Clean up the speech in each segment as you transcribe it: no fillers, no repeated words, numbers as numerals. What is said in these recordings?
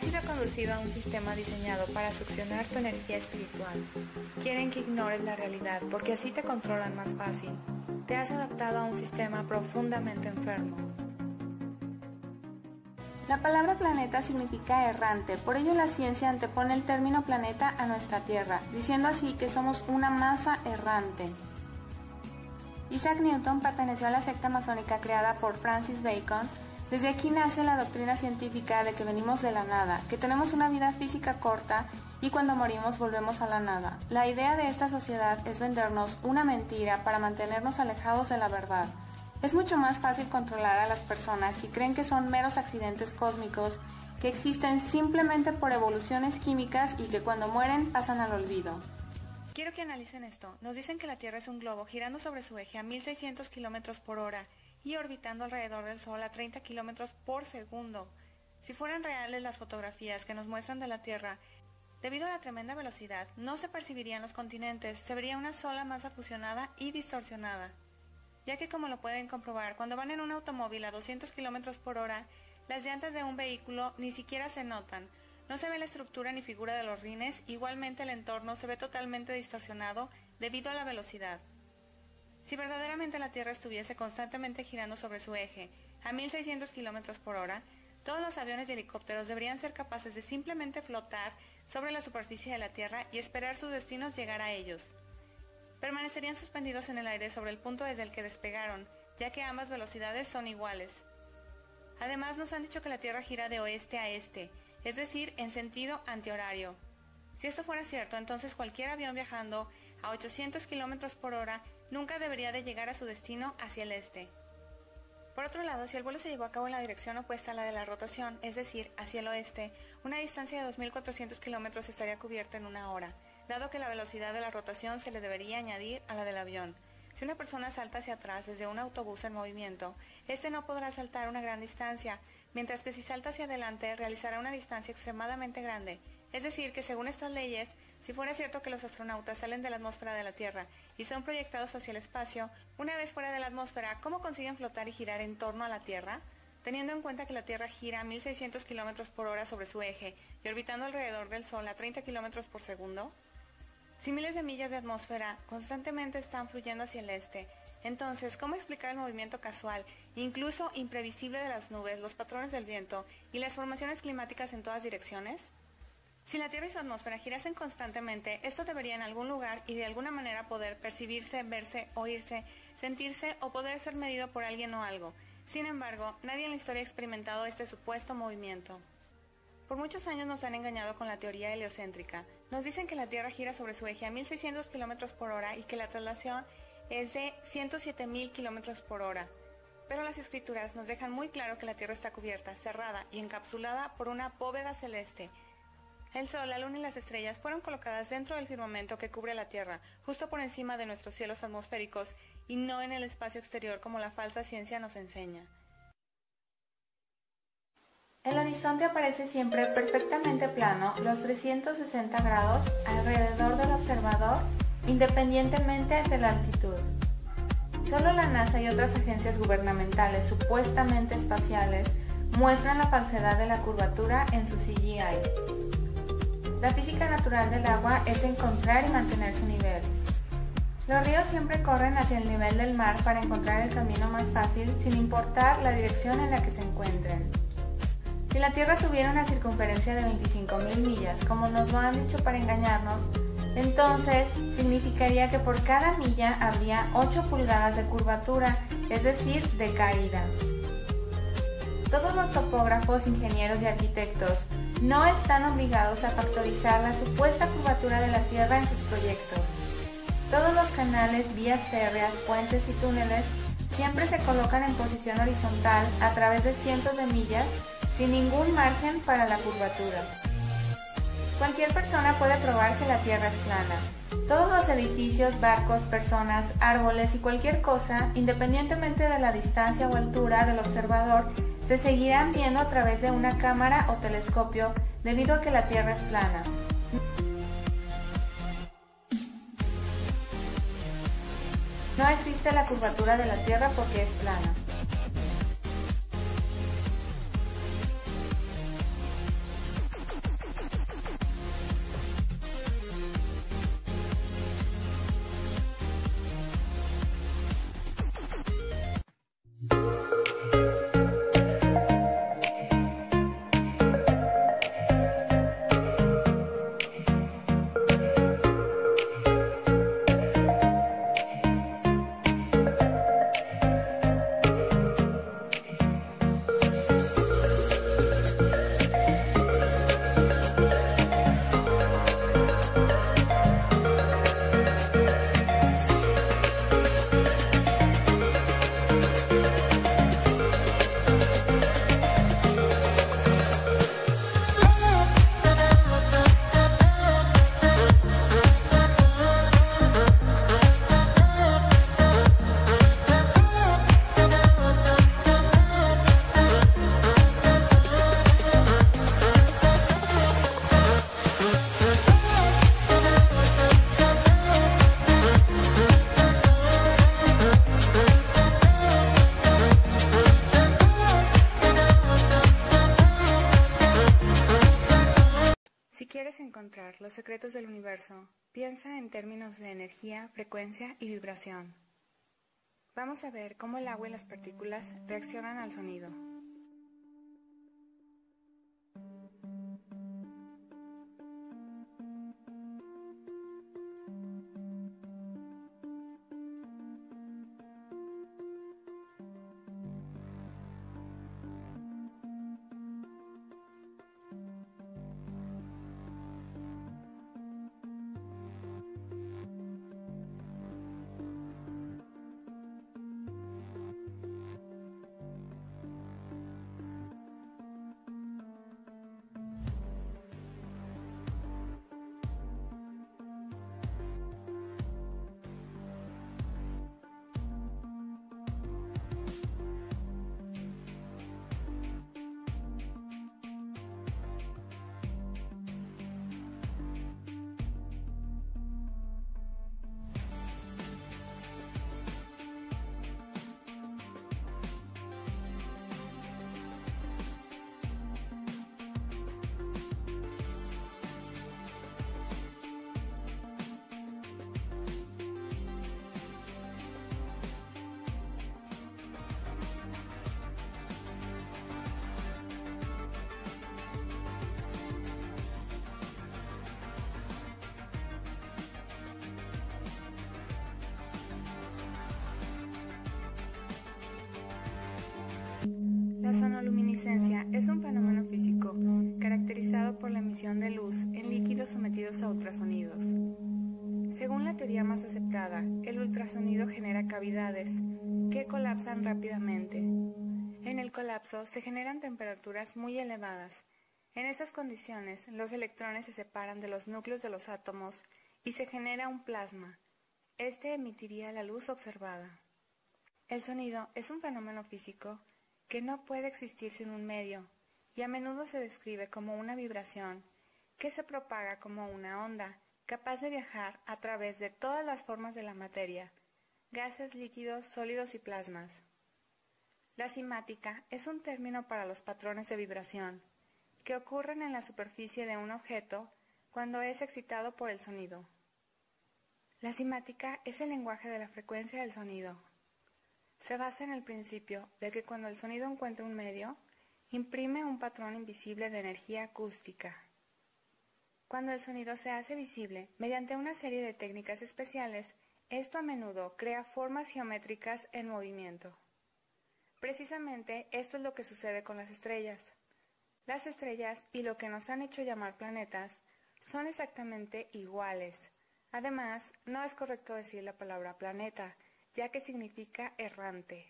sido conducido a un sistema diseñado para succionar tu energía espiritual. Quieren que ignores la realidad porque así te controlan más fácil. Te has adaptado a un sistema profundamente enfermo. La palabra planeta significa errante, por ello la ciencia antepone el término planeta a nuestra Tierra, diciendo así que somos una masa errante. Isaac Newton perteneció a la secta masónica creada por Francis Bacon. Desde aquí nace la doctrina científica de que venimos de la nada, que tenemos una vida física corta y cuando morimos volvemos a la nada. La idea de esta sociedad es vendernos una mentira para mantenernos alejados de la verdad. Es mucho más fácil controlar a las personas si creen que son meros accidentes cósmicos que existen simplemente por evoluciones químicas y que cuando mueren pasan al olvido. Quiero que analicen esto. Nos dicen que la Tierra es un globo girando sobre su eje a 1600 km por hora y orbitando alrededor del Sol a 30 km por segundo. Si fueran reales las fotografías que nos muestran de la Tierra, debido a la tremenda velocidad, no se percibirían los continentes, se vería una sola masa fusionada y distorsionada. Ya que como lo pueden comprobar, cuando van en un automóvil a 200 km por hora, las llantas de un vehículo ni siquiera se notan, no se ve la estructura ni figura de los rines, igualmente el entorno se ve totalmente distorsionado debido a la velocidad. Si verdaderamente la Tierra estuviese constantemente girando sobre su eje a 1600 km por hora, todos los aviones y helicópteros deberían ser capaces de simplemente flotar sobre la superficie de la Tierra y esperar sus destinos llegar a ellos. Permanecerían suspendidos en el aire sobre el punto desde el que despegaron, ya que ambas velocidades son iguales. Además nos han dicho que la Tierra gira de oeste a este, es decir, en sentido antihorario. Si esto fuera cierto, entonces cualquier avión viajando a 800 km por hora nunca debería de llegar a su destino hacia el este. Por otro lado, si el vuelo se llevó a cabo en la dirección opuesta a la de la rotación, es decir, hacia el oeste, una distancia de 2400 km estaría cubierta en una hora, dado que la velocidad de la rotación se le debería añadir a la del avión. Si una persona salta hacia atrás desde un autobús en movimiento, este no podrá saltar una gran distancia, mientras que si salta hacia adelante realizará una distancia extremadamente grande. Es decir, que según estas leyes, si fuera cierto que los astronautas salen de la atmósfera de la Tierra y son proyectados hacia el espacio, una vez fuera de la atmósfera, ¿cómo consiguen flotar y girar en torno a la Tierra? Teniendo en cuenta que la Tierra gira a 1600 km por hora sobre su eje y orbitando alrededor del Sol a 30 km por segundo. Si miles de millas de atmósfera constantemente están fluyendo hacia el este, entonces, ¿cómo explicar el movimiento casual, incluso imprevisible de las nubes, los patrones del viento y las formaciones climáticas en todas direcciones? Si la Tierra y su atmósfera girasen constantemente, esto debería en algún lugar y de alguna manera poder percibirse, verse, oírse, sentirse o poder ser medido por alguien o algo. Sin embargo, nadie en la historia ha experimentado este supuesto movimiento. Por muchos años nos han engañado con la teoría heliocéntrica. Nos dicen que la Tierra gira sobre su eje a 1600 km por hora y que la traslación es de 107.000 km por hora. Pero las escrituras nos dejan muy claro que la Tierra está cubierta, cerrada y encapsulada por una bóveda celeste. El Sol, la Luna y las estrellas fueron colocadas dentro del firmamento que cubre la Tierra, justo por encima de nuestros cielos atmosféricos y no en el espacio exterior como la falsa ciencia nos enseña. El horizonte aparece siempre perfectamente plano, los 360 grados alrededor del observador, independientemente de la altitud. Solo la NASA y otras agencias gubernamentales supuestamente espaciales muestran la falsedad de la curvatura en su CGI. La física natural del agua es encontrar y mantener su nivel. Los ríos siempre corren hacia el nivel del mar para encontrar el camino más fácil sin importar la dirección en la que se encuentren. Si la Tierra tuviera una circunferencia de 25.000 millas, como nos lo han dicho para engañarnos, entonces significaría que por cada milla habría 8 pulgadas de curvatura, es decir, de caída. Todos los topógrafos, ingenieros y arquitectos no están obligados a factorizar la supuesta curvatura de la Tierra en sus proyectos. Todos los canales, vías férreas, puentes y túneles siempre se colocan en posición horizontal a través de cientos de millas sin ningún margen para la curvatura. Cualquier persona puede probar que la Tierra es plana. Todos los edificios, barcos, personas, árboles y cualquier cosa, independientemente de la distancia o altura del observador, se seguirán viendo a través de una cámara o telescopio debido a que la Tierra es plana. No existe la curvatura de la Tierra porque es plana. encontrar los secretos del universo, piensa en términos de energía, frecuencia y vibración. Vamos a ver cómo el agua y las partículas reaccionan al sonido. La sonoluminiscencia es un fenómeno físico caracterizado por la emisión de luz en líquidos sometidos a ultrasonidos. Según la teoría más aceptada, el ultrasonido genera cavidades que colapsan rápidamente. En el colapso se generan temperaturas muy elevadas. En estas condiciones, los electrones se separan de los núcleos de los átomos y se genera un plasma. Este emitiría la luz observada. El sonido es un fenómeno físico que no puede existir sin un medio, y a menudo se describe como una vibración que se propaga como una onda, capaz de viajar a través de todas las formas de la materia, gases, líquidos, sólidos y plasmas. La cimática es un término para los patrones de vibración que ocurren en la superficie de un objeto cuando es excitado por el sonido. La cimática es el lenguaje de la frecuencia del sonido. Se basa en el principio de que cuando el sonido encuentra un medio, imprime un patrón invisible de energía acústica. Cuando el sonido se hace visible mediante una serie de técnicas especiales, esto a menudo crea formas geométricas en movimiento. Precisamente esto es lo que sucede con las estrellas. Las estrellas y lo que nos han hecho llamar planetas son exactamente iguales. Además, no es correcto decir la palabra planeta, ya que significa errante.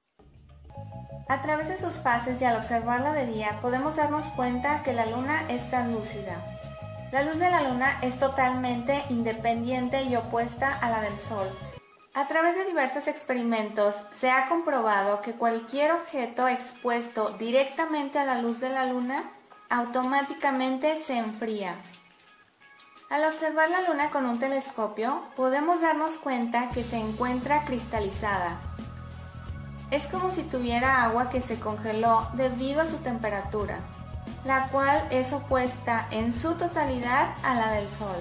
A través de sus fases y al observarla de día podemos darnos cuenta que la luna es translúcida. La luz de la luna es totalmente independiente y opuesta a la del sol. A través de diversos experimentos se ha comprobado que cualquier objeto expuesto directamente a la luz de la luna automáticamente se enfría. Al observar la luna con un telescopio, podemos darnos cuenta que se encuentra cristalizada. Es como si tuviera agua que se congeló debido a su temperatura, la cual es opuesta en su totalidad a la del Sol.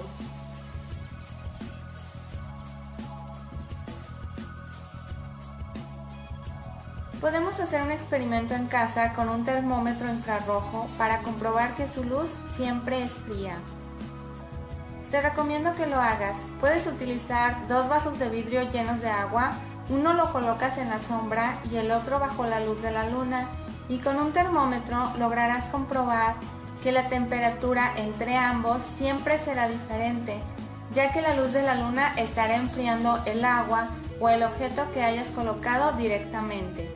Podemos hacer un experimento en casa con un termómetro infrarrojo para comprobar que su luz siempre es fría. Te recomiendo que lo hagas. Puedes utilizar 2 vasos de vidrio llenos de agua, uno lo colocas en la sombra y el otro bajo la luz de la luna, y con un termómetro lograrás comprobar que la temperatura entre ambos siempre será diferente, ya que la luz de la luna estará enfriando el agua o el objeto que hayas colocado directamente.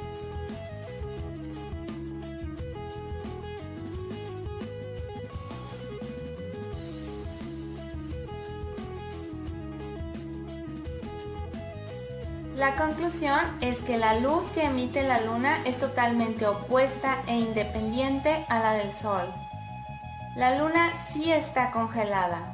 La conclusión es que la luz que emite la luna es totalmente opuesta e independiente a la del sol. La luna sí está congelada.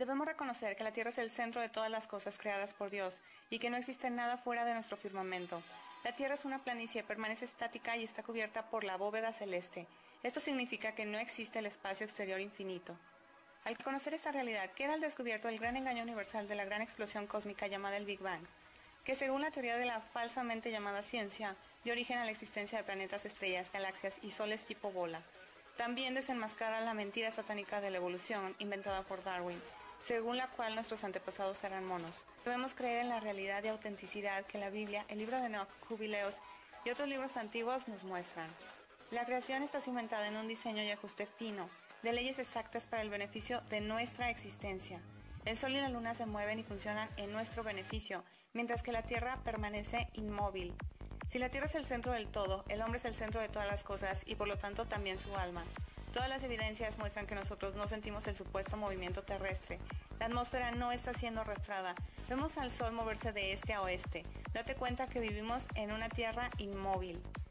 Debemos reconocer que la Tierra es el centro de todas las cosas creadas por Dios y que no existe nada fuera de nuestro firmamento. La Tierra es una planicie, permanece estática y está cubierta por la bóveda celeste. Esto significa que no existe el espacio exterior infinito. Al conocer esta realidad, queda al descubierto el gran engaño universal de la gran explosión cósmica llamada el Big Bang, que según la teoría de la falsamente llamada ciencia, dio origen a la existencia de planetas, estrellas, galaxias y soles tipo bola. También desenmascara la mentira satánica de la evolución inventada por Darwin, según la cual nuestros antepasados eran monos. Debemos creer en la realidad y autenticidad que la Biblia, el libro de Enoch, Jubileos y otros libros antiguos nos muestran. La creación está cimentada en un diseño y ajuste fino, de leyes exactas para el beneficio de nuestra existencia. El Sol y la Luna se mueven y funcionan en nuestro beneficio, mientras que la Tierra permanece inmóvil. Si la Tierra es el centro del todo, el hombre es el centro de todas las cosas y por lo tanto también su alma. Todas las evidencias muestran que nosotros no sentimos el supuesto movimiento terrestre. La atmósfera no está siendo arrastrada. Vemos al Sol moverse de este a oeste. Date cuenta que vivimos en una Tierra inmóvil.